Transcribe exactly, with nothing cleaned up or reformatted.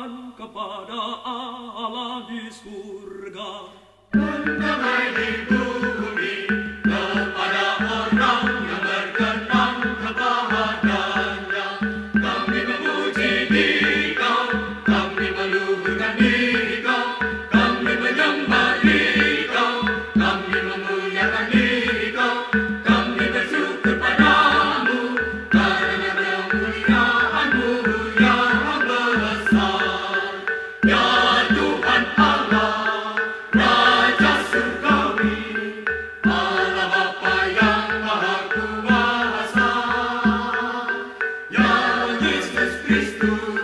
Tuhan kepada Allah di surga. Damai di bumi kepada orang yang berkenan kepadanya. Kami memuji Dikau, kami meluhurkan Dikau, kami menyembah Dikau, kami memuliakan Dikau, kami bersyukur padamu karena kemuliaan-Mu yang besar. Ya Tuhan Allah, Raja surgawi, Allah Bapa yang Maha Kuasa, ya Yesus Kristus,